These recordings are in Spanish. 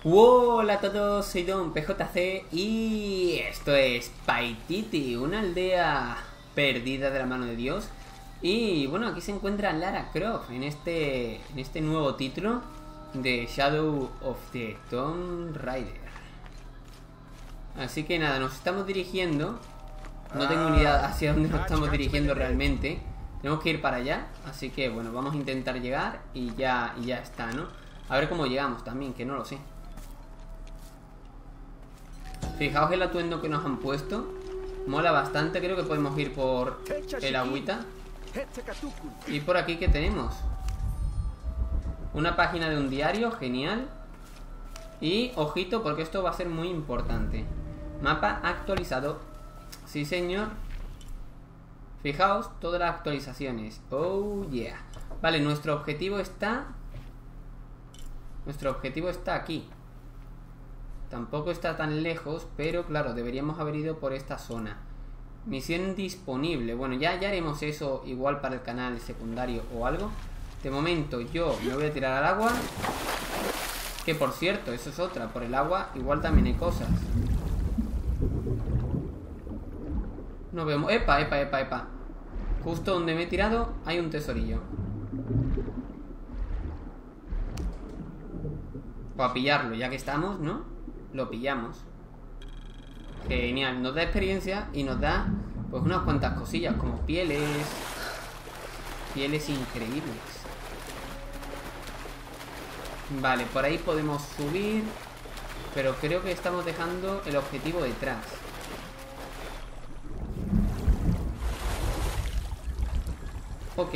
Hola a todos, soy Don PJC y esto es Paititi, una aldea perdida de la mano de Dios. Y bueno, aquí se encuentra Lara Croft en este nuevo título de Shadow of the Tomb Raider. Así que nada, nos estamos dirigiendo. No tengo ni idea hacia dónde nos estamos dirigiendo realmente. Tenemos que ir para allá, así que bueno, vamos a intentar llegar y ya está, ¿no? A ver cómo llegamos también, que no lo sé. Fijaos el atuendo que nos han puesto. Mola bastante, creo que podemos ir por el agüita. Y por aquí, ¿qué tenemos? Una página de un diario, genial. Y ojito, porque esto va a ser muy importante. Mapa actualizado. Sí, señor. Fijaos, todas las actualizaciones. Oh, yeah. Vale, nuestro objetivo está aquí. Tampoco está tan lejos, pero claro, deberíamos haber ido por esta zona. Misión disponible. Bueno, ya haremos eso igual para el canal secundario o algo. De momento yo me voy a tirar al agua. Que por cierto, eso es otra. Por el agua igual también hay cosas. No vemos. ¡Epa! Justo donde me he tirado hay un tesorillo. Para pillarlo, ya que estamos, ¿no? Lo pillamos. Genial, nos da experiencia y nos da pues unas cuantas cosillas como pieles. Pieles increíbles. Vale, por ahí podemos subir, pero creo que estamos dejando el objetivo detrás. Ok.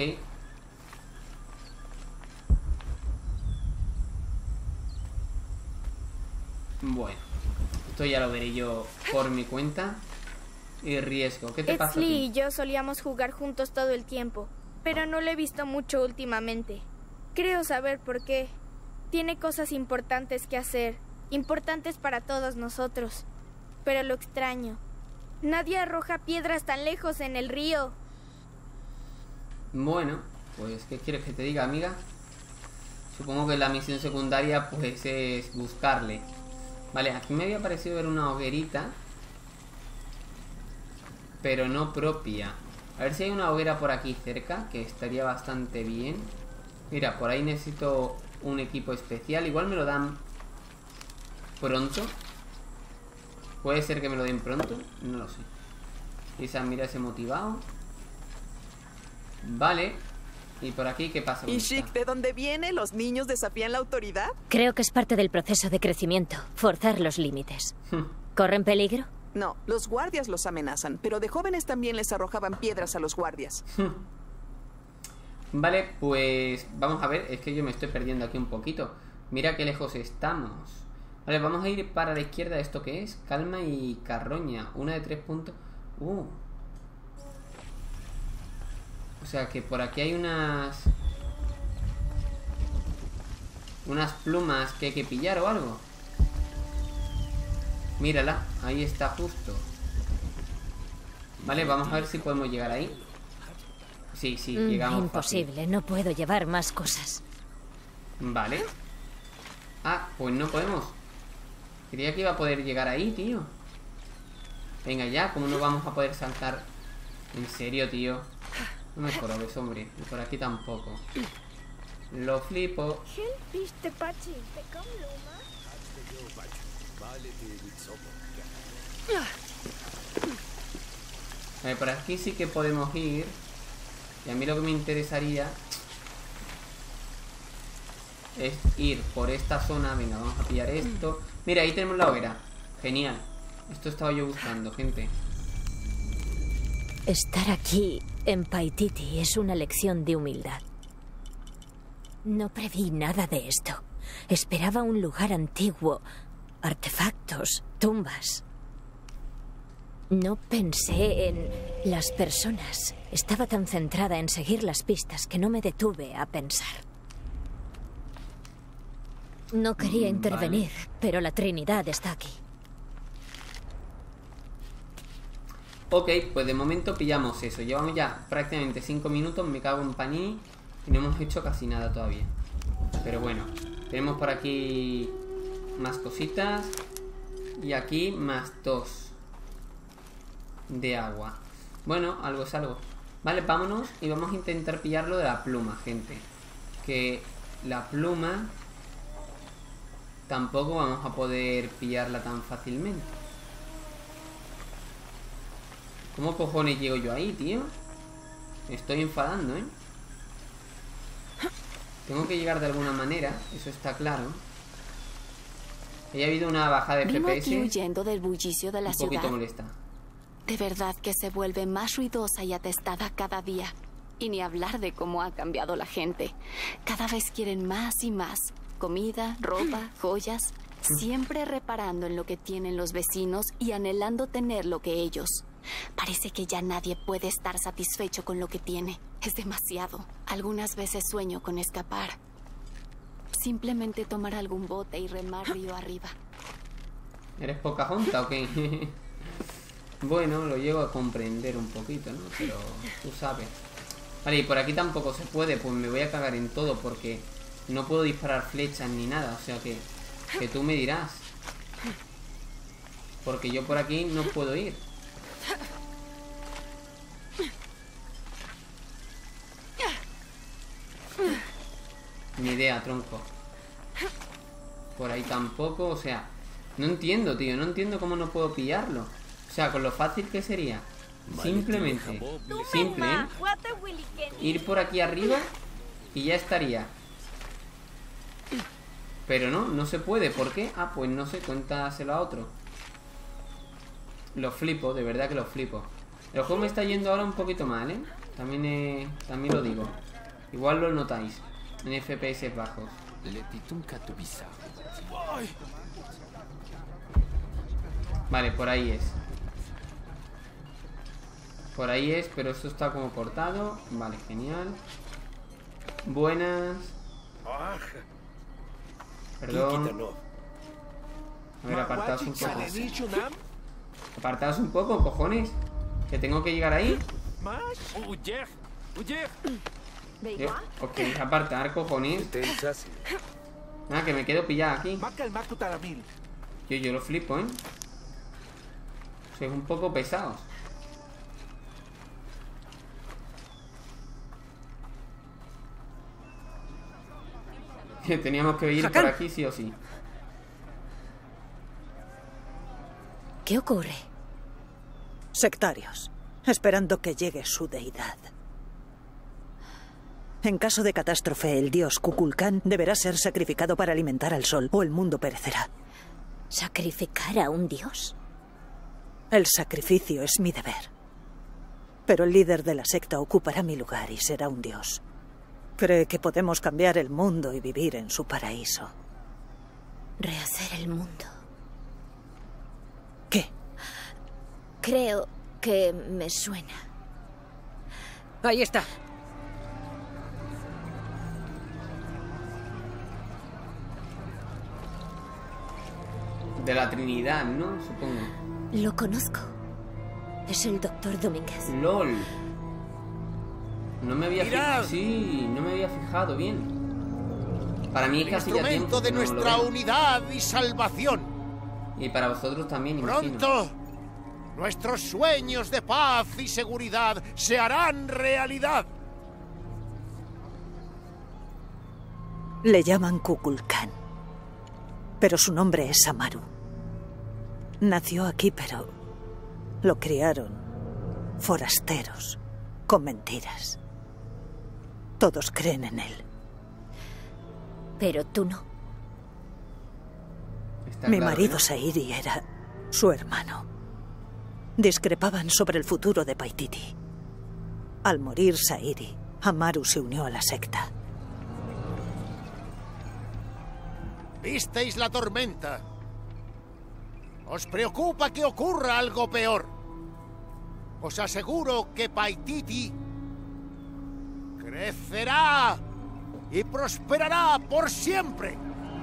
Bueno, esto ya lo veré yo por mi cuenta y riesgo. ¿Qué te pasa a ti? Etzli y yo solíamos jugar juntos todo el tiempo, pero no lo he visto mucho últimamente. Creo saber por qué. Tiene cosas importantes que hacer, importantes para todos nosotros. Pero lo extraño. Nadie arroja piedras tan lejos en el río. Bueno, pues ¿qué quieres que te diga, amiga? Supongo que la misión secundaria pues es buscarle. Vale, aquí me había parecido ver una hoguerita, pero no propia. A ver si hay una hoguera por aquí cerca, que estaría bastante bien. Mira, por ahí necesito un equipo especial. Igual me lo dan pronto. Puede ser que me lo den pronto, no lo sé. Quizás mira ese motivado. Vale. ¿Y por aquí qué pasa? ¿Y Sheik, de dónde viene? ¿Los niños desafían la autoridad? Creo que es parte del proceso de crecimiento, forzar los límites. ¿Corren peligro? No, los guardias los amenazan, pero de jóvenes también les arrojaban piedras a los guardias. Vale, pues vamos a ver, es que yo me estoy perdiendo aquí un poquito. Mira qué lejos estamos. Vale, vamos a ir para la izquierda. ¿Esto qué es? Calma y carroña. Una de 3 puntos. O sea que por aquí hay unas plumas que hay que pillar o algo. Mírala, ahí está justo. Vale, vamos a ver si podemos llegar ahí. Sí, llegamos. Imposible, fácil. No puedo llevar más cosas. Vale. Ah, pues no podemos. Creía que iba a poder llegar ahí, tío. Venga ya, ¿cómo no vamos a poder saltar? En serio, tío. No me corobes, hombre. Y por aquí tampoco. Lo flipo. A ver, por aquí sí que podemos ir. Y a mí lo que me interesaría es ir por esta zona. Venga, vamos a pillar esto. Mira, ahí tenemos la hoguera. Genial. Esto estaba yo buscando, gente. Estar aquí en Paititi es una lección de humildad. No preví nada de esto. Esperaba un lugar antiguo, artefactos, tumbas. No pensé en las personas. Estaba tan centrada en seguir las pistas que no me detuve a pensar. No quería intervenir, pero la Trinidad está aquí. Ok, pues de momento pillamos eso. Llevamos ya prácticamente 5 minutos. Me cago en paní. Y no hemos hecho casi nada todavía. Pero bueno, tenemos por aquí más cositas. Y aquí más 2 de agua. Bueno, algo es algo. Vale, vámonos y vamos a intentar pillarlo de la pluma, gente. Que la pluma tampoco vamos a poder pillarla tan fácilmente. ¿Cómo cojones llego yo ahí, tío? Me estoy enfadando, ¿eh? Tengo que llegar de alguna manera, eso está claro. Ha habido una bajada de Vengo FPS aquí huyendo del bullicio de la un poquito ciudad. molesta. De verdad que se vuelve más ruidosa y atestada cada día. Y ni hablar de cómo ha cambiado la gente. Cada vez quieren más y más. Comida, ropa, joyas. Siempre reparando en lo que tienen los vecinos y anhelando tener lo que ellos. Parece que ya nadie puede estar satisfecho con lo que tiene. Es demasiado. Algunas veces sueño con escapar. Simplemente tomar algún bote y remar río arriba. ¿Eres Pocahontas o qué? Bueno, lo llego a comprender un poquito, ¿no? Pero tú sabes. Vale, y por aquí tampoco se puede. Pues me voy a cagar en todo porque no puedo disparar flechas ni nada. O sea que tú me dirás. Porque yo por aquí no puedo ir. Ni idea, tronco. Por ahí tampoco, o sea, no entiendo, tío. No entiendo cómo no puedo pillarlo. O sea, con lo fácil que sería simplemente, simple, ¿eh? Ir por aquí arriba y ya estaría. Pero no se puede. ¿Por qué? Ah, pues no sé, cuéntaselo a otro. Lo flipo, de verdad que lo flipo. El juego me está yendo ahora un poquito mal, ¿eh? También lo digo. Igual lo notáis en FPS bajos. Vale, por ahí es. Por ahí es, pero esto está como cortado. Vale, genial. Buenas. Perdón. A ver, apartaos un poco. Apartaos un poco, cojones. Que tengo que llegar ahí. Ok, apartar, cojones. Nada, que me quedo pillado aquí. Yo lo flipo, ¿eh? Sois un poco pesados. Teníamos que ir por aquí sí o sí. ¿Qué ocurre? Sectarios, esperando que llegue su deidad. En caso de catástrofe, el dios Kukulkan deberá ser sacrificado para alimentar al sol, o el mundo perecerá. ¿Sacrificar a un dios? El sacrificio es mi deber. Pero el líder de la secta ocupará mi lugar y será un dios. Cree que podemos cambiar el mundo y vivir en su paraíso. Rehacer el mundo. ¿Qué? Creo que me suena. Ahí está. De la Trinidad, ¿no? Supongo. Lo conozco. Es el Dr. Domínguez. LOL. No me había fijado. Sí, no me había fijado bien. Para mí casi ya tiempo de nuestra unidad y salvación. Y para vosotros también, imagino. Pronto, nuestros sueños de paz y seguridad se harán realidad. Le llaman Kukulkan. Pero su nombre es Amaru. Nació aquí, pero lo criaron forasteros con mentiras. Todos creen en él. Pero tú no. Mi marido Sairi era su hermano. Discrepaban sobre el futuro de Paititi. Al morir Sairi, Amaru se unió a la secta. Visteis la tormenta. ¿Os preocupa que ocurra algo peor? Os aseguro que Paititi crecerá y prosperará por siempre.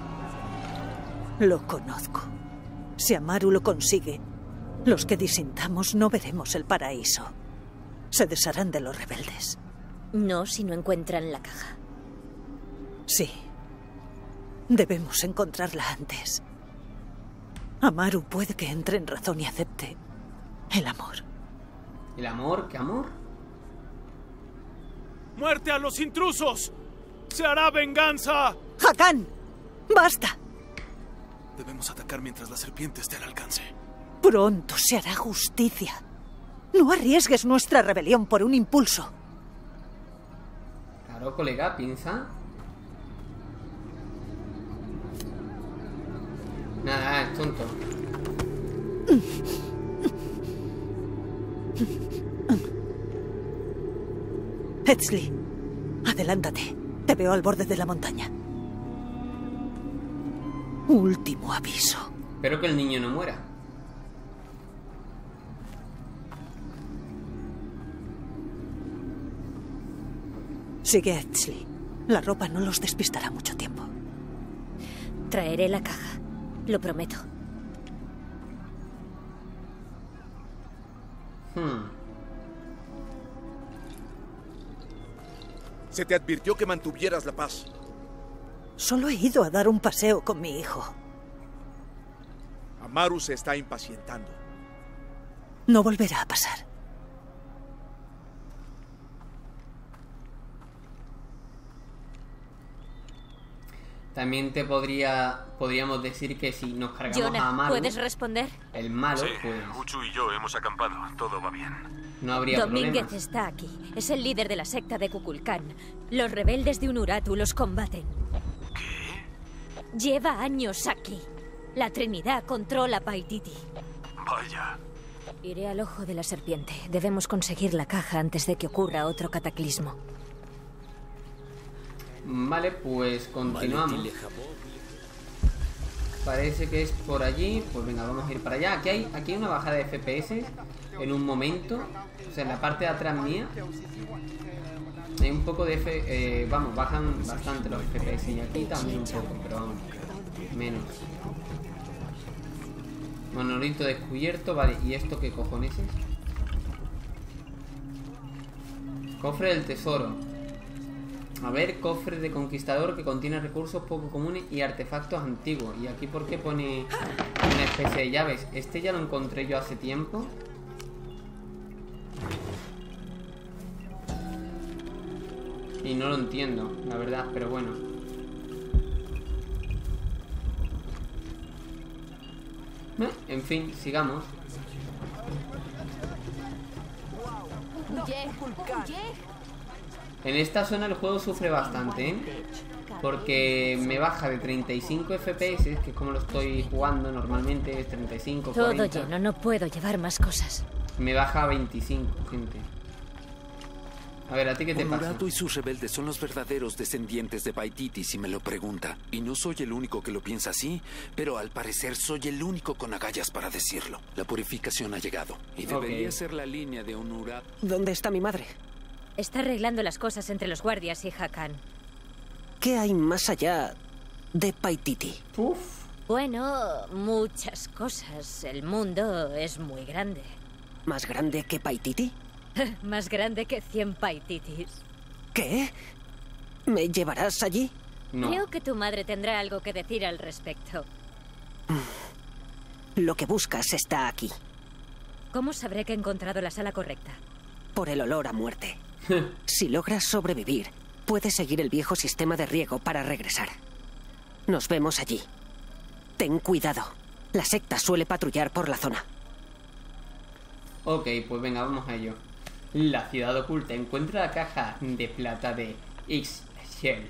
Lo conozco. Si Amaru lo consigue, los que disintamos no veremos el paraíso. Se desharán de los rebeldes. No si no encuentran la caja. Sí. Debemos encontrarla antes. Amaru puede que entre en razón y acepte el amor. ¿El amor? ¿Qué amor? ¡Muerte a los intrusos! ¡Se hará venganza! ¡Hakan! ¡Basta! Debemos atacar mientras la serpiente esté al alcance. Pronto se hará justicia. No arriesgues nuestra rebelión por un impulso. Claro, colega, piensa. Nada, es tonto. Etzli, adelántate. Te veo al borde de la montaña. Último aviso. Espero que el niño no muera. Sigue a Etzli. La ropa no los despistará mucho tiempo. Traeré la caja. Lo prometo. Se te advirtió que mantuvieras la paz. Solo he ido a dar un paseo con mi hijo. Amaru se está impacientando. No volverá a pasar. También podríamos decir que si nos cargamos a Jonah, Amaru, ¿puedes responder? el malo, Sí, pues Uchu y yo hemos acampado. Todo va bien. no habría Domínguez problemas. está aquí. Es el líder de la secta de Kukulkan. Los rebeldes de Unuratu los combaten. ¿Qué? Lleva años aquí. La Trinidad controla Paititi. Vaya. Iré al ojo de la serpiente. Debemos conseguir la caja antes de que ocurra otro cataclismo. Vale, pues continuamos. Parece que es por allí. Pues venga, vamos a ir para allá. Aquí hay una bajada de FPS en un momento. O sea, en la parte de atrás mía hay un poco de vamos, bajan bastante los FPS. Y aquí también un poco, pero vamos, menos. Monolito descubierto. Vale, ¿y esto qué cojones es? Cofre del tesoro. A ver, cofre de conquistador que contiene recursos poco comunes y artefactos antiguos. ¿Y aquí por qué pone una especie de llaves? Este ya lo encontré yo hace tiempo. Y no lo entiendo, la verdad, pero bueno. En fin, sigamos. En esta zona el juego sufre bastante, ¿eh? Porque me baja de 35 FPS, que es como lo estoy jugando normalmente, es 35, Todo 40. lleno, no puedo llevar más cosas. Me baja a 25, gente. A ver, ¿a ti qué te pasa? Unuratu y sus rebeldes son los verdaderos descendientes de Paititi, si me lo pregunta. Y no soy el único que lo piensa así, pero al parecer soy el único con agallas para decirlo. La purificación ha llegado, y debería ser la línea de Unuratu. ¿Dónde está mi madre? Está arreglando las cosas entre los guardias y Hakan. ¿Qué hay más allá de Paititi? Uf. Bueno, muchas cosas. El mundo es muy grande. ¿Más grande que Paititi? Más grande que 100 Paititis. ¿Qué? ¿Me llevarás allí? No. Creo que tu madre tendrá algo que decir al respecto. Lo que buscas está aquí. ¿Cómo sabré que he encontrado la sala correcta? Por el olor a muerte. Si logras sobrevivir, puedes seguir el viejo sistema de riego para regresar. Nos vemos allí. Ten cuidado. La secta suele patrullar por la zona. Ok, pues venga, vamos a ello. La ciudad oculta encuentra la caja de plata de Ixchel.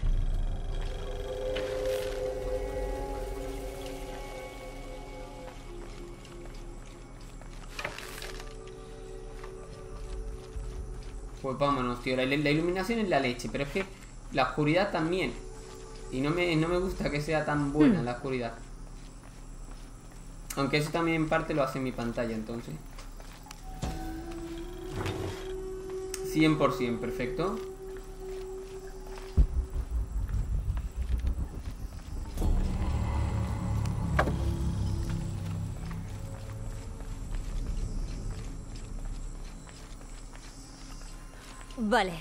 Pues vámonos, tío. La iluminación es la leche, pero es que la oscuridad también. Y no me gusta que sea tan buena la oscuridad. Aunque eso también en parte lo hace mi pantalla, entonces. 100%, perfecto. Vale.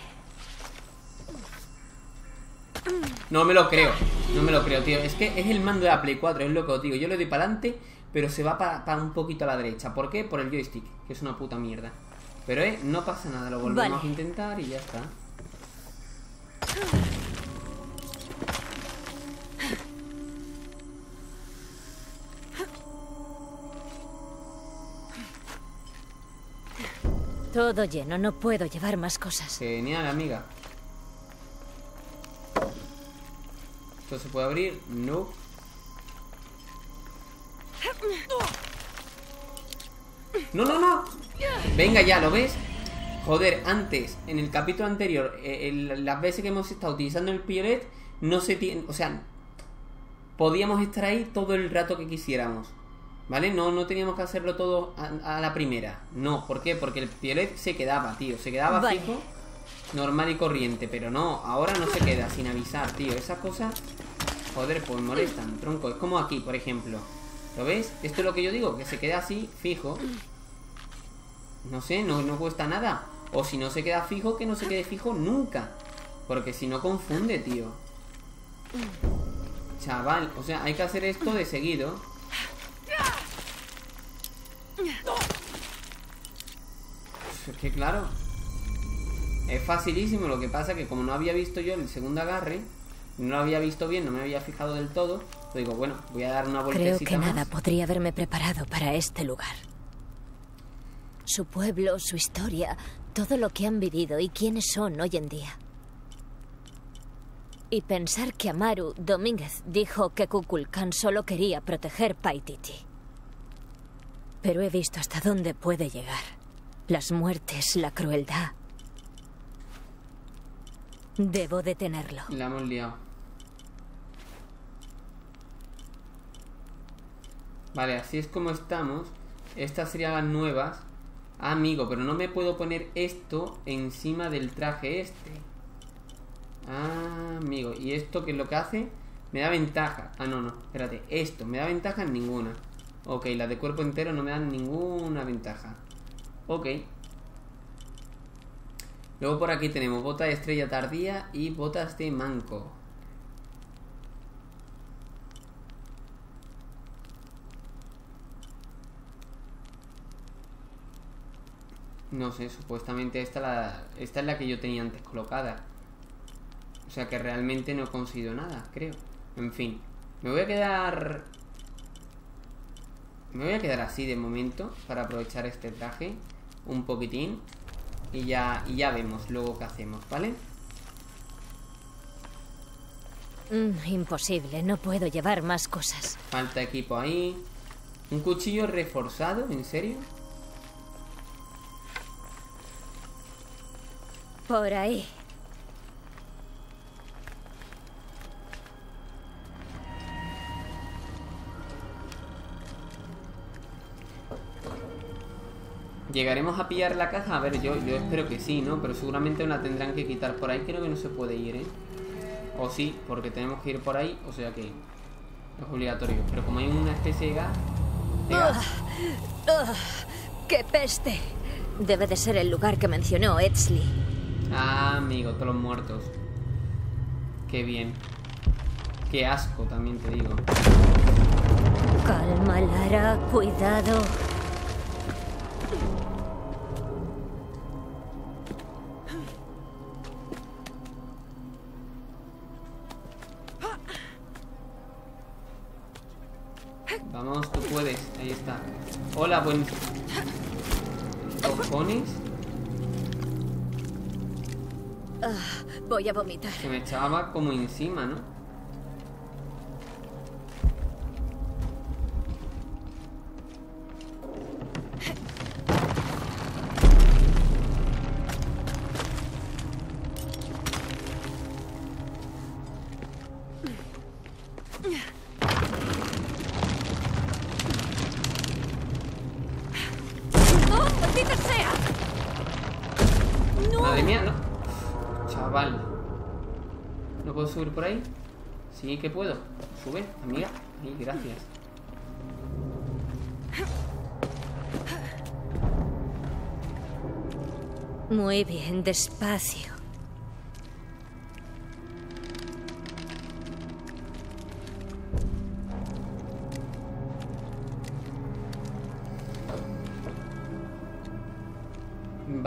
No me lo creo, no me lo creo, tío. Es que es el mando de la Play 4, es lo que os digo. Yo le doy para adelante pero se va para un poquito a la derecha. ¿Por qué? Por el joystick, que es una puta mierda. Pero no pasa nada, lo volvemos a intentar y ya está. Todo lleno, no puedo llevar más cosas. Genial, amiga. ¿Esto se puede abrir? No. ¡No, no, no! Venga ya, ¿lo ves? Joder, antes, en el capítulo anterior, las veces que hemos estado utilizando el piolet, no se tiene... O sea, podíamos estar ahí todo el rato que quisiéramos, ¿vale? No teníamos que hacerlo todo a la primera. No, ¿por qué? Porque el piolet se quedaba, tío. Se quedaba fijo, normal y corriente. Pero no, ahora no se queda sin avisar, tío. Esas cosas, joder, pues molestan, tronco. Es como aquí, por ejemplo. ¿Lo ves? Esto es lo que yo digo, que se queda así, fijo. No sé, no cuesta nada. O si no se queda fijo, que no se quede fijo nunca. Porque si no confunde, tío. Chaval, o sea, hay que hacer esto de seguido. Es que claro, es facilísimo. Lo que pasa que como no había visto yo el segundo agarre, no lo había visto bien, no me había fijado del todo, pues digo, bueno, voy a dar una vueltecita. Creo que nada podría haberme preparado para este lugar. Su pueblo, su historia, todo lo que han vivido y quiénes son hoy en día. Y pensar que Amaru Domínguez dijo que Kukulkan solo quería proteger Paititi. Pero he visto hasta dónde puede llegar. Las muertes, la crueldad. Debo detenerlo. La hemos liado. Vale, así es como estamos. Estas serían las nuevas. Ah, amigo, pero no me puedo poner esto encima del traje este. Ah, amigo, ¿y esto qué es lo que hace? Me da ventaja. Ah, no, espérate. Esto, ¿me da ventaja? En ninguna. Ok, las de cuerpo entero no me dan ninguna ventaja. Ok. Luego por aquí tenemos botas de estrella tardía y botas de manco. No sé, supuestamente esta es la que yo tenía antes colocada. O sea que realmente no he conseguido nada, creo. En fin, me voy a quedar así de momento para aprovechar este traje un poquitín. Y ya vemos luego qué hacemos, ¿vale? Imposible, no puedo llevar más cosas. Falta equipo ahí. ¿Un cuchillo reforzado? ¿En serio? Por ahí. ¿Llegaremos a pillar la caja? A ver, yo espero que sí, ¿no? Pero seguramente la tendrán que quitar por ahí. Creo que no se puede ir, ¿eh? O sí, porque tenemos que ir por ahí. O sea que es obligatorio. Pero como hay una especie de gas... ¡Qué peste! Debe de ser el lugar que mencionó Edsley. Ah, amigo, todos los muertos. Qué bien. Qué asco, también te digo. Calma, Lara, cuidado. Vamos, tú puedes. Ahí está. Hola, buen... ¿Cojones? Voy a vomitar. Se me echaba como encima, ¿no? Madre mía, no. Chaval. ¿No puedo subir por ahí? Sí que puedo. Sube, amiga. Ahí, gracias. Muy bien, despacio.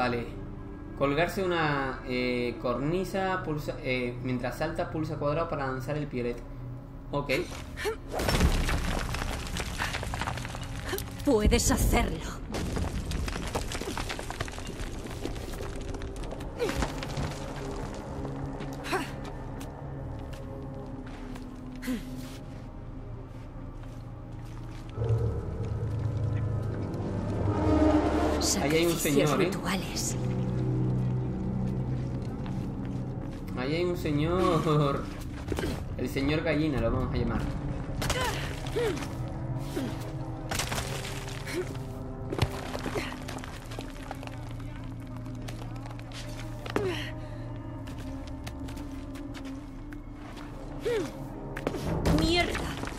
Vale. Colgarse una cornisa, pulsa, mientras salta pulsa cuadrado para lanzar el piolet. Ok. Puedes hacerlo. Ahí hay un señor, rituales. Ahí hay un señor. El señor gallina lo vamos a llamar. ¡Mierda!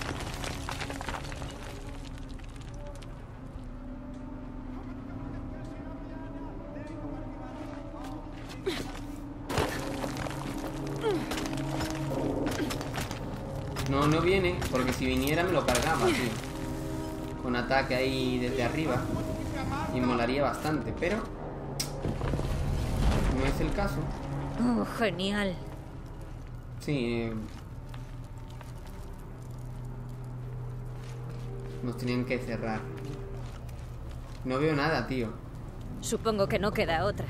No viene, porque si viniera me lo cargaba, tío. Con ataque ahí desde arriba. Y molaría bastante, pero no es el caso. Oh, genial. Sí. Nos tenían que cerrar. No veo nada, tío. Supongo que no queda otra.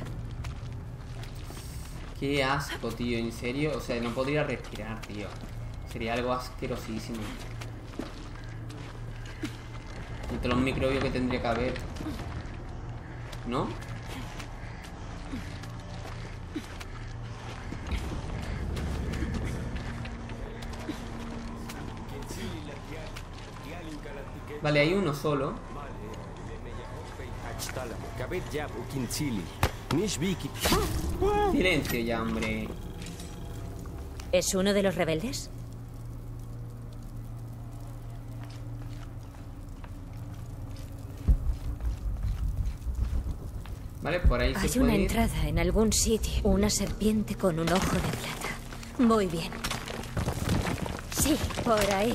Qué asco, tío, en serio. O sea, no podría respirar, tío. Sería algo asquerosísimo. Entre los microbios que tendría que haber. ¿No? Vale, hay uno solo. Silencio ya, hombre. ¿Es uno de los rebeldes? Vale, por ahí hay se una puede ir. entrada en algún sitio. Una serpiente con un ojo de plata. Muy bien. Sí, por ahí.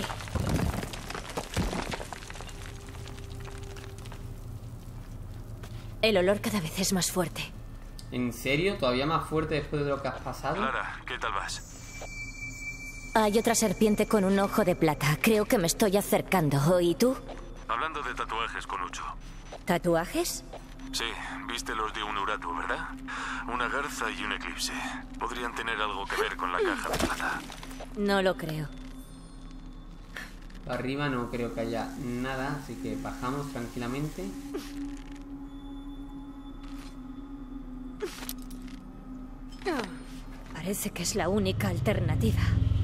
El olor cada vez es más fuerte. ¿En serio? ¿Todavía más fuerte después de lo que has pasado? Clara, ¿qué tal vas? Hay otra serpiente con un ojo de plata. Creo que me estoy acercando. ¿Y tú? Hablando de tatuajes con Ucho. ¿Tatuajes? Sí, viste los de un Uratu, ¿verdad? Una garza y un eclipse. Podrían tener algo que ver con la caja de plata. No lo creo. Arriba no creo que haya nada, así que bajamos tranquilamente. Parece que es la única alternativa.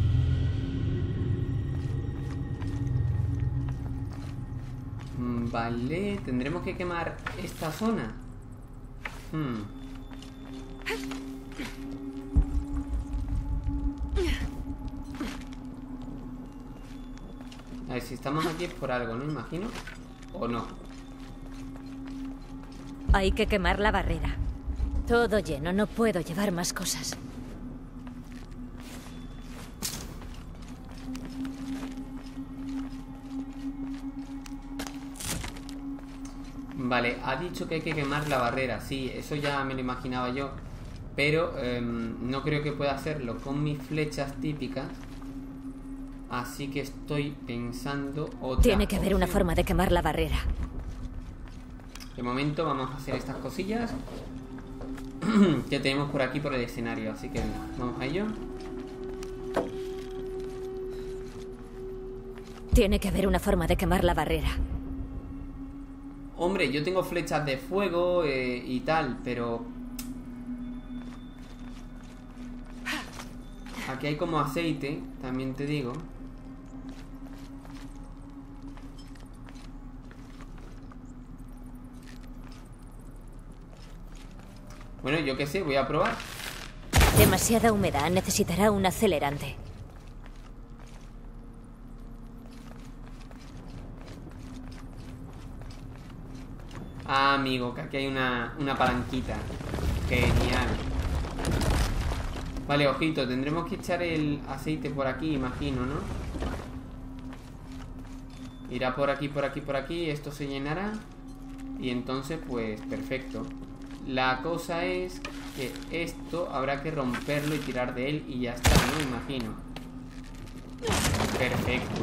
Vale, tendremos que quemar esta zona. A ver, si estamos aquí es por algo, ¿no? Imagino. ¿O no? Hay que quemar la barrera. Todo lleno, no puedo llevar más cosas. Vale, ha dicho que hay que quemar la barrera. Sí, eso ya me lo imaginaba yo. Pero no creo que pueda hacerlo con mis flechas típicas. Así que estoy pensando otra Tiene que haber una opción. forma de quemar la barrera. De momento vamos a hacer estas cosillas que tenemos por aquí por el escenario. Así que venga, vamos a ello. Tiene que haber una forma de quemar la barrera. Hombre, yo tengo flechas de fuego y tal, pero aquí hay como aceite, también te digo. Bueno, yo qué sé, voy a probar. Demasiada humedad, necesitará un acelerante. Ah, amigo, que aquí hay una palanquita. Genial. Vale, ojito, tendremos que echar el aceite por aquí, imagino, ¿no? Irá por aquí, por aquí, por aquí. Esto se llenará. Y entonces, pues, perfecto. La cosa es que esto habrá que romperlo y tirar de él y ya está, ¿no? Me imagino. Perfecto.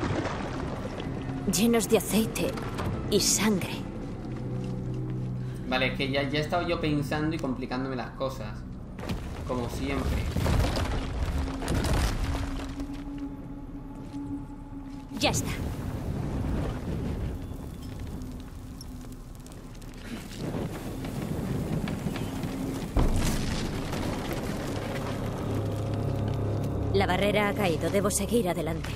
Llenos de aceite y sangre. Vale, es que ya he estado yo pensando y complicándome las cosas. Como siempre. Ya está. La barrera ha caído. Debo seguir adelante.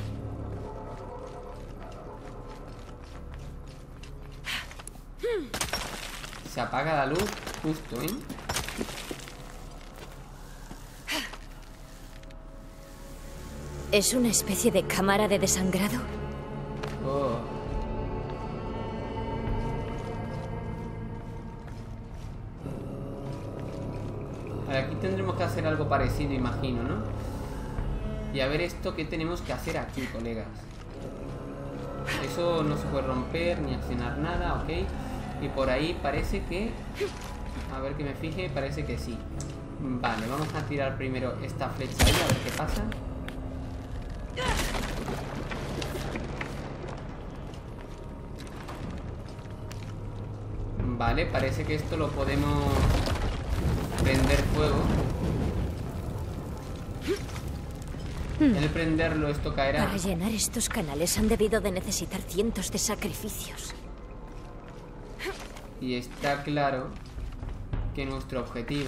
Se apaga la luz justo, ¿eh? ¿Es una especie de cámara de desangrado? Oh. Aquí tendremos que hacer algo parecido, imagino, ¿no? Y a ver esto que tenemos que hacer aquí, colegas. Eso no se puede romper ni accionar nada, ok. Y por ahí parece que... A ver que me fije, parece que sí. Vale, vamos a tirar primero esta flecha ahí, a ver qué pasa. Vale, parece que esto lo podemos prender fuego. El prenderlo esto caerá. Para llenar estos canales han debido de necesitar cientos de sacrificios. Y está claro que nuestro objetivo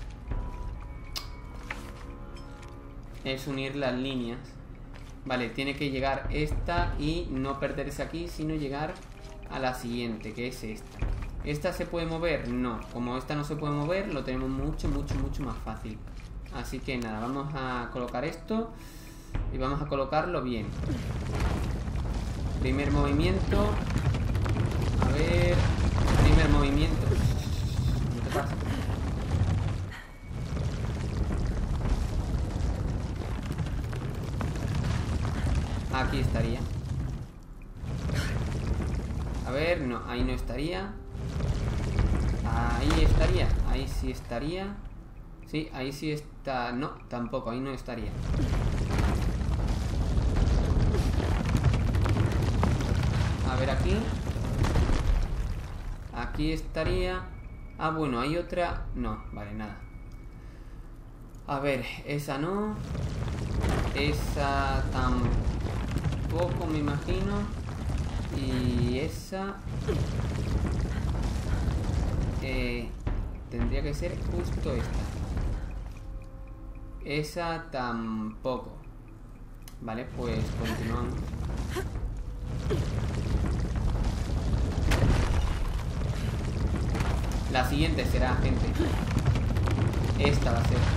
es unir las líneas. Vale, tiene que llegar esta y no perderse aquí, sino llegar a la siguiente, que es esta. ¿Esta se puede mover? No. Como esta no se puede mover, lo tenemos mucho más fácil. Así que nada, vamos a colocar esto y vamos a colocarlo bien. Primer movimiento. A ver... Primer movimiento. ¿Qué te pasa? Aquí estaría. A ver, no, ahí no estaría. Ahí estaría. Ahí sí estaría. Sí, ahí sí está. No, tampoco, ahí no estaría. A ver aquí. Aquí estaría. Ah, bueno, hay otra. No, vale, nada. A ver, esa no. Esa tampoco, me imagino. Y esa... tendría que ser justo esta. Esa tampoco. Vale, pues continuamos. La siguiente será, gente. Esta va a ser.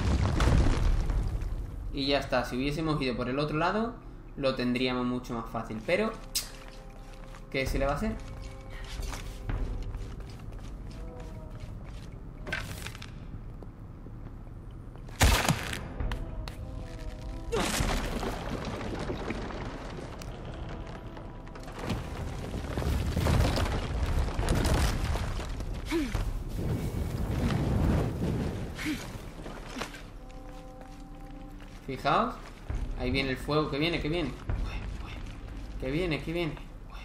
Y ya está. Si hubiésemos ido por el otro lado, lo tendríamos mucho más fácil. Pero, ¿qué se le va a hacer? Fijaos, ahí viene el fuego, que viene, que viene. Que viene, que viene.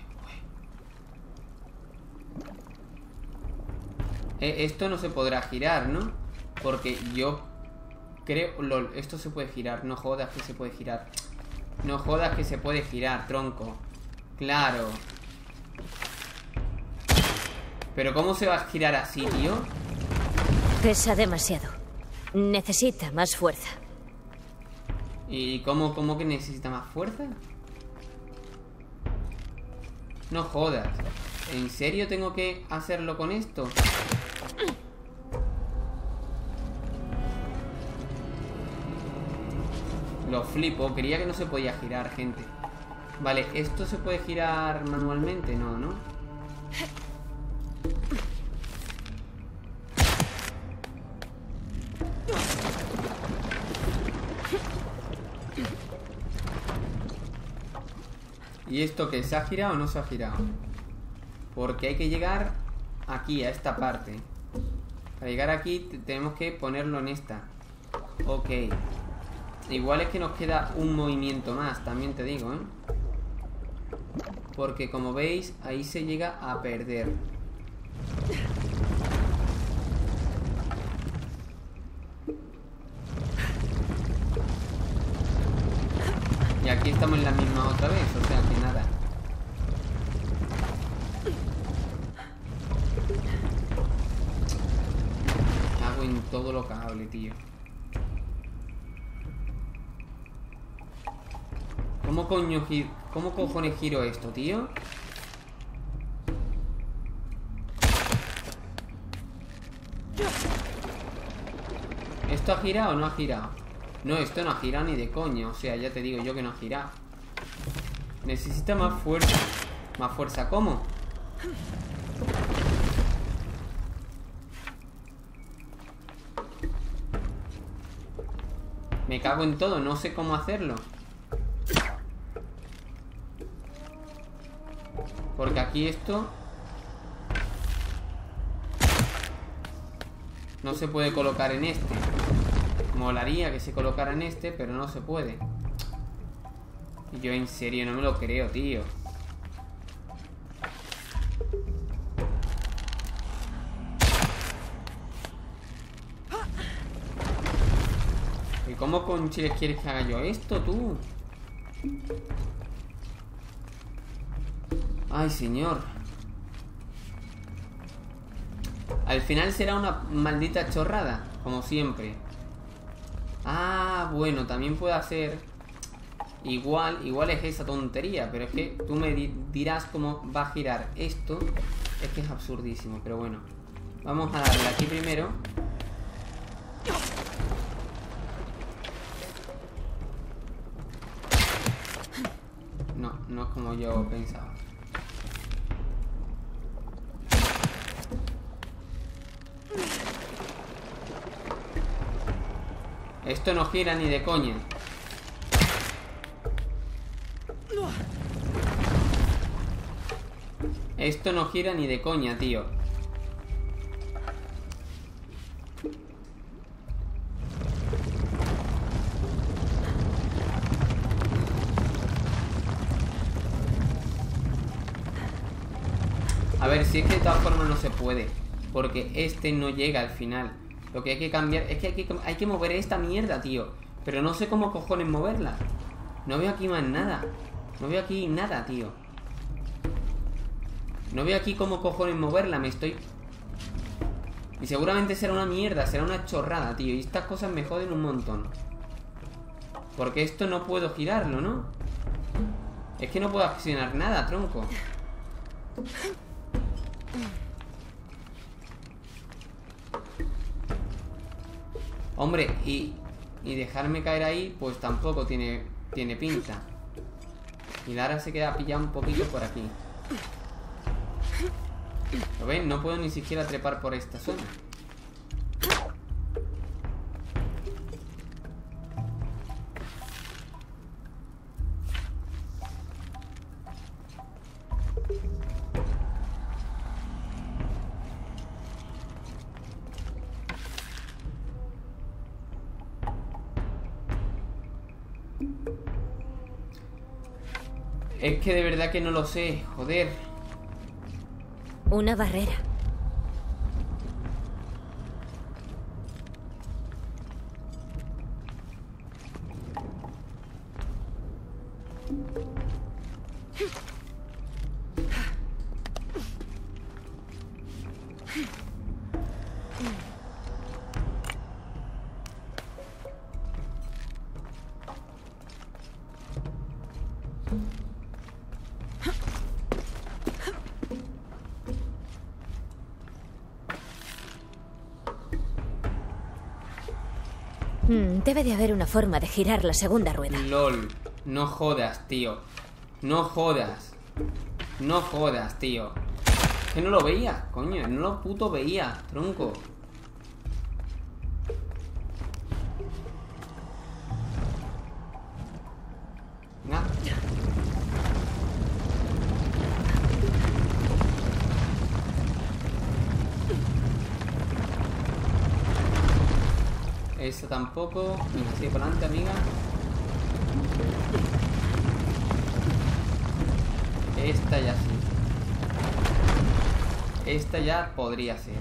Esto no se podrá girar, ¿no? Porque yo creo... LOL, esto se puede girar. No jodas que se puede girar. No jodas que se puede girar, tronco. Claro. Pero ¿cómo se va a girar así, tío? Pesa demasiado. Necesita más fuerza. ¿Y cómo que necesita más fuerza? No jodas. ¿En serio tengo que hacerlo con esto? Lo flipo. Creía que no se podía girar, gente. Vale, ¿esto se puede girar manualmente? No, ¿no? ¿Y esto qué? ¿Se ha girado o no se ha girado? Porque hay que llegar aquí, a esta parte. Para llegar aquí tenemos que ponerlo en esta. Ok. Igual es que nos queda un movimiento más, también te digo, ¿eh? Porque como veis, ahí se llega a perder. Y aquí estamos en la misma otra vez, o sea que nada. Hago en todo lo que hable, tío. ¿Cómo cojones giro esto, tío? ¿Esto ha girado o no ha girado? No, esto no ha girado ni de coña. O sea, ya te digo yo que no ha girado. Necesita más fuerza. ¿Más fuerza cómo? Me cago en todo, no sé cómo hacerlo. Porque aquí esto no se puede colocar en este. Molaría que se colocara en este, pero no se puede. Y yo en serio no me lo creo, tío. ¿Y cómo con chiles quieres que haga yo esto, tú? Ay, señor. Al final será una maldita chorrada, como siempre. Ah, bueno, también puede hacer igual es esa tontería. Pero es que tú me dirás cómo va a girar esto. Es que es absurdísimo, pero bueno. Vamos a darle aquí primero. No es como yo pensaba. Esto no gira ni de coña. Esto no gira ni de coña, tío. A ver, si es que de todas formas no se puede. Porque este no llega al final. Lo que hay que cambiar es que hay que mover esta mierda, tío. Pero no sé cómo cojones moverla. No veo aquí más nada. No veo aquí nada, tío. No veo aquí cómo cojones moverla. Me estoy... Y seguramente será una mierda. Será una chorrada, tío. Y estas cosas me joden un montón. Porque esto no puedo girarlo, ¿no? Es que no puedo accionar nada, tronco. Hombre, y dejarme caer ahí, pues tampoco tiene pinta. Y Lara se queda pillada un poquito por aquí. ¿Lo ven? No puedo ni siquiera trepar por esta zona. Es que de verdad que no lo sé, joder. Una barrera. Debe de haber una forma de girar la segunda rueda. LOL, no jodas, tío. No jodas. No jodas, tío. Que no lo veía, coño. No lo puto veía, tronco. Nada. Esta tampoco. Venga, sigue para adelante, amiga. Esta ya sí. Esta ya podría ser.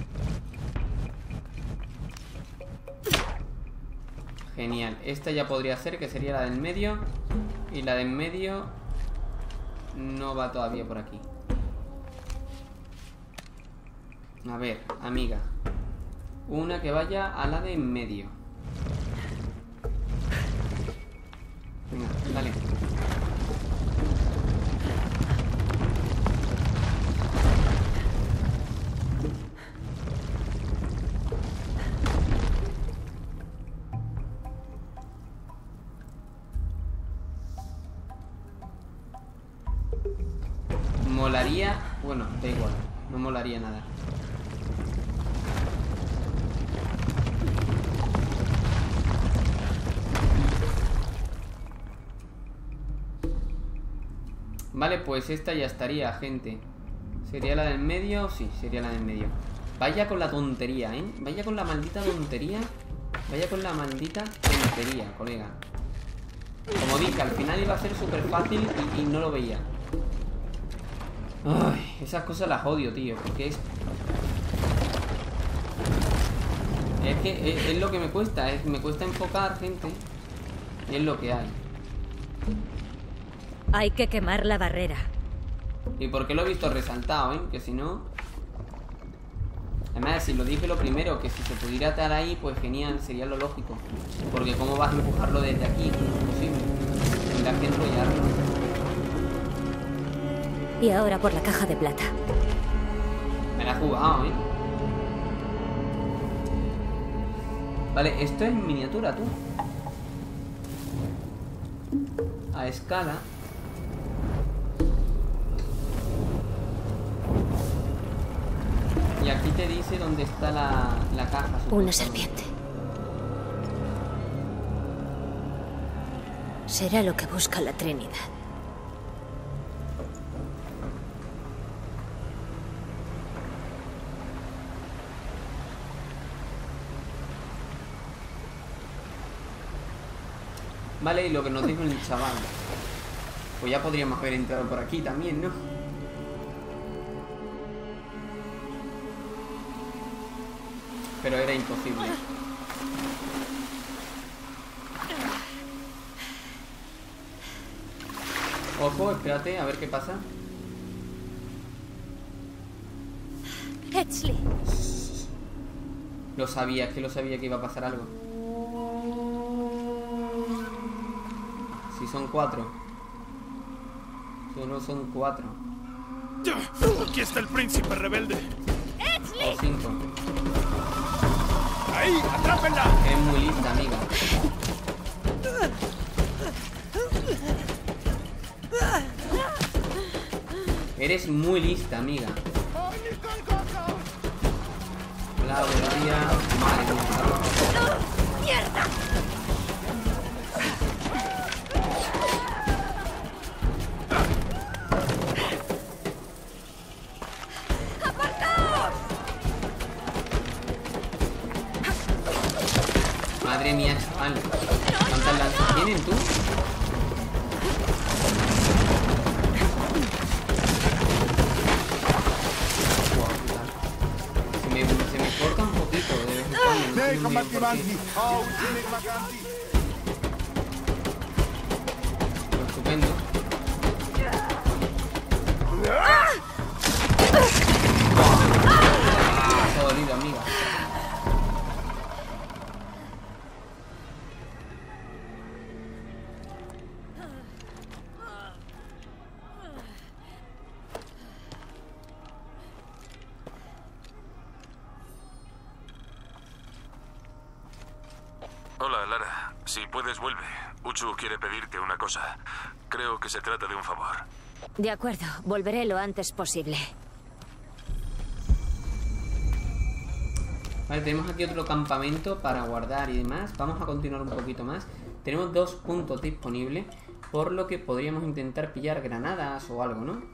Genial. Esta ya podría ser, que sería la del medio. Y la del medio no va todavía por aquí. A ver, amiga. Una que vaya a la de en medio. Venga, dale. Molaría... Bueno, da igual. No molaría nada. Vale, pues esta ya estaría, gente. ¿Sería la del medio? Sí, sería la del medio. Vaya con la tontería, ¿eh? Vaya con la maldita tontería. Vaya con la maldita tontería, colega. Como dije, al final iba a ser súper fácil y no lo veía. Ay, esas cosas las odio, tío. Porque es que es lo que me cuesta. Me cuesta enfocar, gente. Y es lo que hay. Hay que quemar la barrera. ¿Y por qué lo he visto resaltado, Que si no... Además, si lo dije lo primero, que si se pudiera atar ahí, pues genial, sería lo lógico. Porque ¿cómo vas a empujarlo desde aquí? Es imposible. Tendrás que enrollarlo. Y ahora por la caja de plata. Me la he jugado, Vale, esto es miniatura, tú. A escala. Y aquí te dice dónde está la caja. Una serpiente. Será lo que busca la Trinidad. Vale, y lo que nos dijo el chaval. Pues ya podríamos haber entrado por aquí también, ¿no? Pero era imposible. Ojo, espérate, a ver qué pasa. Edgley. Lo sabía, es que lo sabía que iba a pasar algo. Si son 4. Solo son 4. Aquí está el príncipe rebelde. O 5. ¡Ahí! ¡Atrápenla! Es muy lista, amiga. Eres muy lista, amiga. La volvía. Madre mía. ¡Mierda! Madre mía, chaval. ¿Cuántas lanzas tienen, tú? Se me corta un poquito de vez en cuando. No sé muy bien por qué. Estupendo. Se ha dolido, amiga. Hola, Lara. Si puedes, vuelve. Uchu quiere pedirte una cosa. Creo que se trata de un favor. De acuerdo, volveré lo antes posible. Vale, tenemos aquí otro campamento para guardar y demás. Vamos a continuar un poquito más. Tenemos 2 puntos disponibles, por lo que podríamos intentar pillar granadas o algo, ¿no?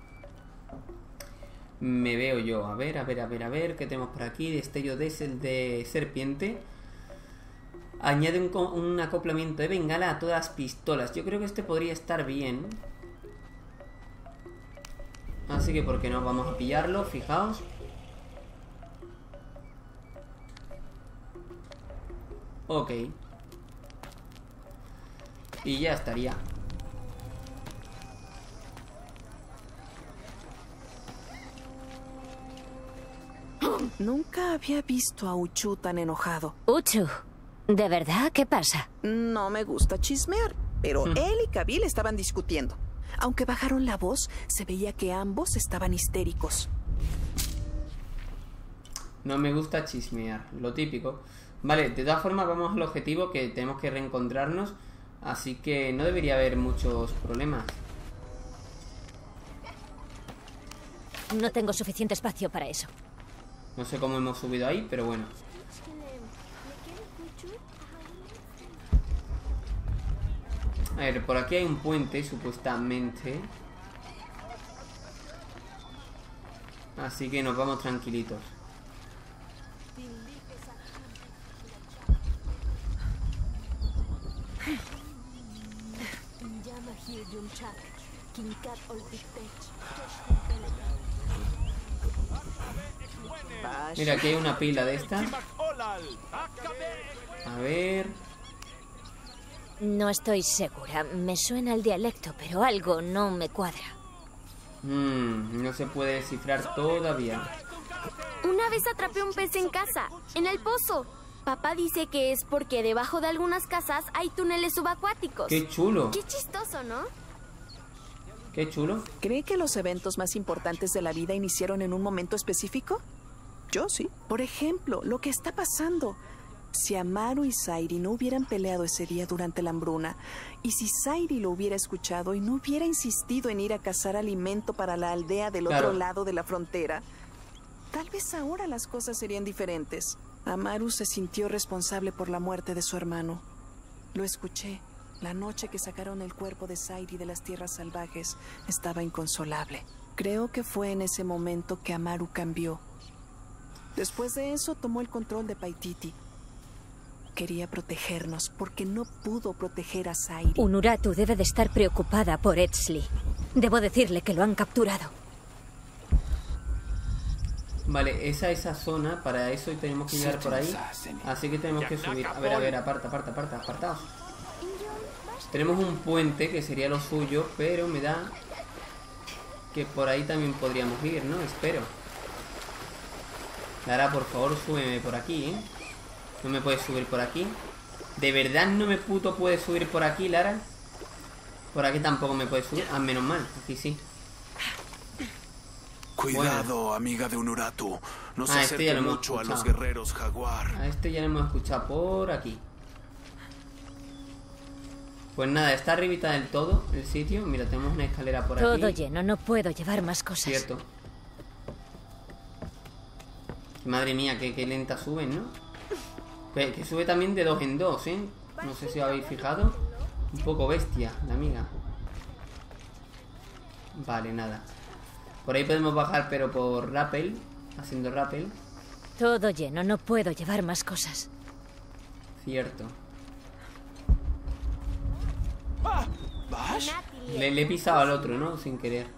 Me veo yo. A ver, ¿qué tenemos por aquí? Destello de serpiente. Añade un acoplamiento de bengala a todas las pistolas. Yo creo que este podría estar bien. Así que, ¿por qué no? Vamos a pillarlo, fijaos. Ok. Y ya estaría. Nunca había visto a Uchu tan enojado. Uchu, ¿de verdad? ¿Qué pasa? No me gusta chismear, pero él y Kabil estaban discutiendo. Aunque bajaron la voz, se veía que ambos estaban histéricos. No me gusta chismear, lo típico. Vale, de todas formas vamos al objetivo, que tenemos que reencontrarnos. Así que no debería haber muchos problemas. No tengo suficiente espacio para eso. No sé cómo hemos subido ahí, pero bueno. A ver, por aquí hay un puente, supuestamente. Así que nos vamos tranquilitos. Mira, aquí hay una pila de estas. A ver. No estoy segura. Me suena el dialecto, pero algo no me cuadra. No se puede descifrar todavía. Una vez atrapé un pez en casa, en el pozo. Papá dice que es porque debajo de algunas casas hay túneles subacuáticos. ¡Qué chulo! Qué chistoso, ¿no? ¡Qué chulo! ¿Cree que los eventos más importantes de la vida iniciaron en un momento específico? Yo sí. Por ejemplo, lo que está pasando. Si Amaru y Sairi no hubieran peleado ese día durante la hambruna, y si Sairi lo hubiera escuchado y no hubiera insistido en ir a cazar alimento para la aldea del otro lado de la frontera, tal vez ahora las cosas serían diferentes. Amaru se sintió responsable por la muerte de su hermano. Lo escuché. La noche que sacaron el cuerpo de Sairi de las tierras salvajes, estaba inconsolable. Creo que fue en ese momento que Amaru cambió. Después de eso tomó el control de Paititi. Quería protegernos porque no pudo proteger a Sairi. Unuratu debe de estar preocupada por Etzli. Debo decirle que lo han capturado. Vale, esa zona. Para eso tenemos que llegar por ahí. Así que tenemos que subir. A ver, apartaos. Tenemos un puente que sería lo suyo, pero me da que por ahí también podríamos ir, ¿no? Espero. Lara, por favor, súbeme por aquí, ¿eh? No me puedes subir por aquí. ¿De verdad no me puedes subir por aquí, Lara? Por aquí tampoco me puedes subir. Ah, menos mal, aquí sí. Cuidado, amiga de Unuratu. No se acerque mucho a los guerreros jaguar. A este ya lo hemos escuchado por aquí. Pues nada, está arribita del todo el sitio. Mira, tenemos una escalera por aquí. Todo lleno, no puedo llevar más cosas. Cierto. Madre mía, qué lenta suben, ¿no? Que sube también de 2 en 2, ¿eh? No sé si os habéis fijado. Un poco bestia, la amiga. Vale, nada. Por ahí podemos bajar, pero por rappel. Haciendo rappel. Todo lleno, no puedo llevar más cosas. Cierto. Le he pisado al otro, ¿no? Sin querer.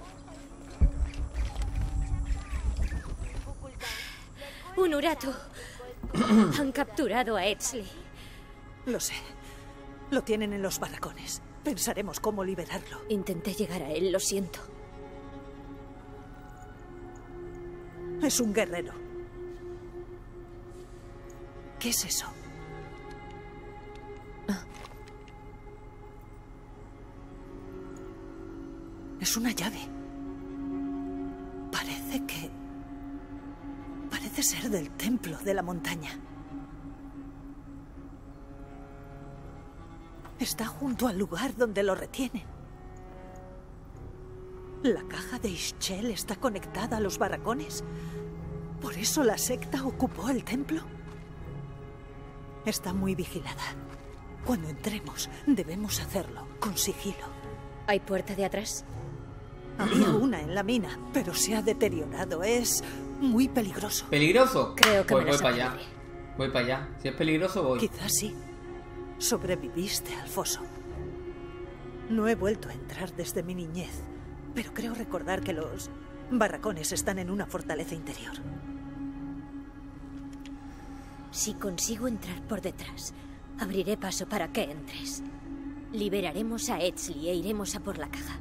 Unuratu. Han capturado a Etzli. Lo sé. Lo tienen en los barracones. Pensaremos cómo liberarlo. Intenté llegar a él, lo siento. Es un guerrero. ¿Qué es eso? Es una llave. Parece ser del templo de la montaña. Está junto al lugar donde lo retienen. ¿La caja de Ixchel está conectada a los barracones? ¿Por eso la secta ocupó el templo? Está muy vigilada. Cuando entremos, debemos hacerlo con sigilo. ¿Hay puerta de atrás? Había una en la mina, pero se ha deteriorado. Es muy peligroso. ¿Peligroso? Creo que pues voy para allá. Voy para allá. Si es peligroso, voy. Quizás sí. Sobreviviste al foso. No he vuelto a entrar desde mi niñez, pero creo recordar que los barracones están en una fortaleza interior. Si consigo entrar por detrás, abriré paso para que entres. Liberaremos a Etzli e iremos a por la caja.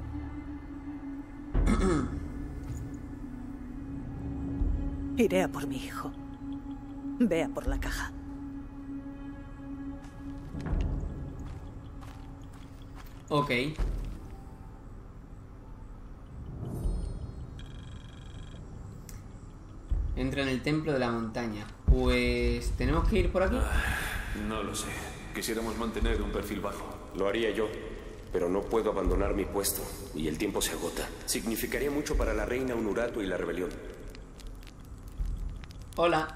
Iré a por mi hijo. Ve a por la caja. Ok. Entra en el templo de la montaña. Pues... ¿tenemos que ir por aquí? No lo sé. Quisiéramos mantener un perfil bajo. Lo haría yo, pero no puedo abandonar mi puesto y el tiempo se agota. Significaría mucho para la reina Unuratu y la rebelión. Hola.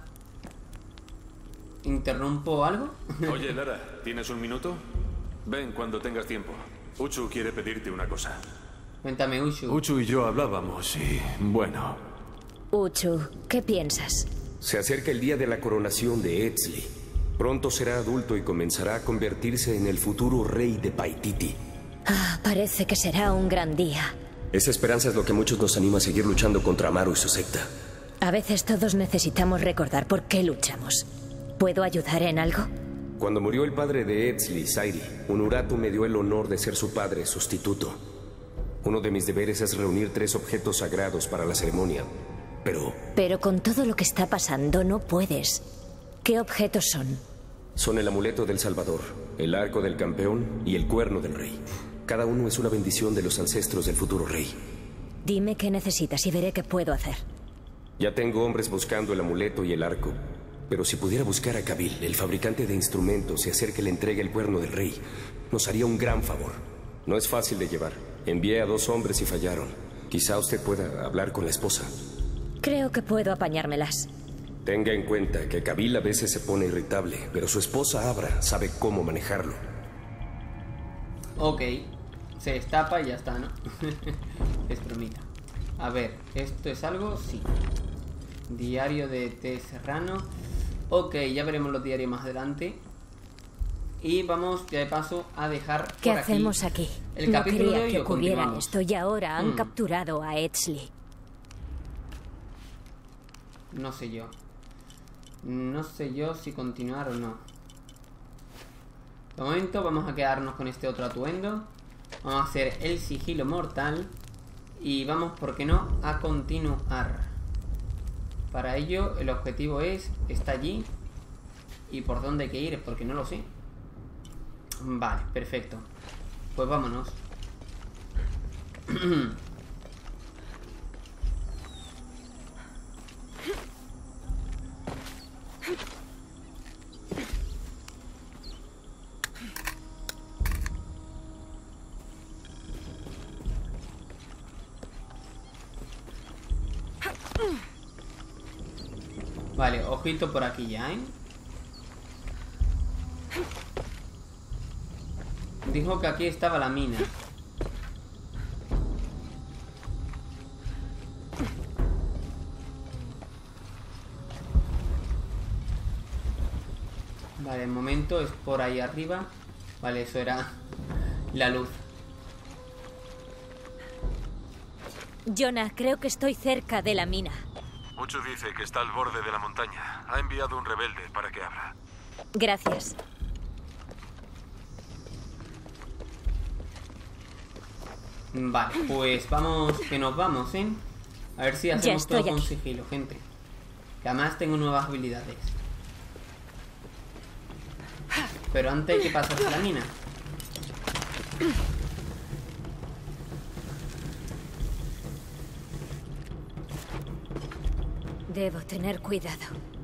¿Interrumpo algo? Oye, Lara, ¿tienes un minuto? Ven cuando tengas tiempo. Uchu quiere pedirte una cosa. Cuéntame, Uchu. Uchu y yo hablábamos y... bueno... Uchu, ¿qué piensas? Se acerca el día de la coronación de Etzli. Pronto será adulto y comenzará a convertirse en el futuro rey de Paititi. Ah, parece que será un gran día. Esa esperanza es lo que a muchos nos anima a seguir luchando contra Amaru y su secta. A veces todos necesitamos recordar por qué luchamos. ¿Puedo ayudar en algo? Cuando murió el padre de Etzli, Sairi, Unuratu me dio el honor de ser su padre sustituto. Uno de mis deberes es reunir 3 objetos sagrados para la ceremonia. Pero con todo lo que está pasando no puedes. ¿Qué objetos son? Son el amuleto del Salvador, el arco del campeón y el cuerno del rey. Cada uno es una bendición de los ancestros del futuro rey. Dime qué necesitas y veré qué puedo hacer. Ya tengo hombres buscando el amuleto y el arco. Pero si pudiera buscar a Kabil, el fabricante de instrumentos, y hacer que le entregue el cuerno del rey, nos haría un gran favor. No es fácil de llevar. Envié a 2 hombres y fallaron. Quizá usted pueda hablar con la esposa. Creo que puedo apañármelas. Tenga en cuenta que Kabil a veces se pone irritable, pero su esposa Abra sabe cómo manejarlo. Ok. Se destapa y ya está, ¿no? Es bromita. A ver, ¿esto es algo? Sí. Diario de T. Serrano. Ok, ya veremos los diarios más adelante. Y vamos ya de paso a dejar ¿Qué por hacemos aquí? El no capítulo de quería hoy que lo ocurriera continuamos. esto y ahora han capturado a Etzli. No sé yo. No sé yo si continuar o no. De momento vamos a quedarnos con este otro atuendo. Vamos a hacer el sigilo mortal. Y vamos, ¿por qué no?, a continuar. Para ello el objetivo está allí. ¿Y por dónde hay que ir? Porque no lo sé. Vale, perfecto. Pues vámonos. Vale, ojito por aquí ya, ¿eh? Dijo que aquí estaba la mina. Vale, el momento es por ahí arriba. Vale, eso era la luz. Jonah, creo que estoy cerca de la mina. Uchu dice que está al borde de la montaña. Ha enviado un rebelde para que abra. Gracias. Vale, pues vamos, que nos vamos, ¿eh? A ver si hacemos todo con sigilo, gente. Que además tengo nuevas habilidades. Pero antes hay que pasarse la mina. Debo tener cuidado.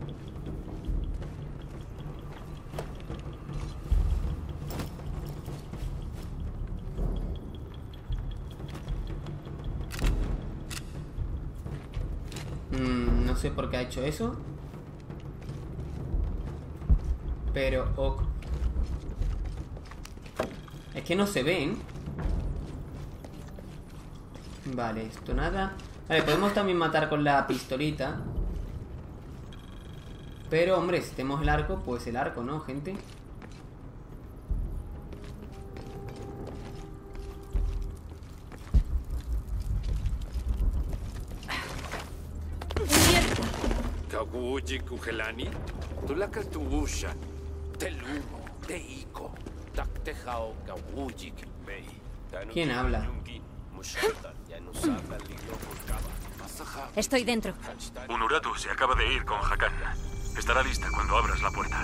No sé por qué ha hecho eso. Pero... ok. Es que no se ven. Vale, esto nada. Vale, podemos también matar con la pistolita. Pero, hombre, si tenemos el arco, pues el arco, ¿no, gente? Kawuji Kugelani, Tulaka Tuusha, Telumo, Teiko, Taktejao Kawuji Bei. ¿Quién habla? Estoy dentro. Unuratu se acaba de ir con Hakata. Estará lista cuando abras la puerta.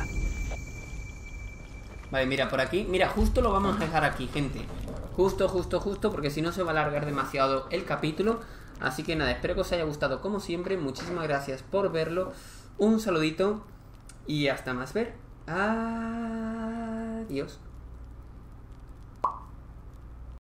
Vale, mira, por aquí. Mira, justo lo vamos a dejar aquí, gente. Justo, porque si no se va a alargar demasiado el capítulo. Así que nada, espero que os haya gustado como siempre. Muchísimas gracias por verlo. Un saludito y hasta más ver. Adiós.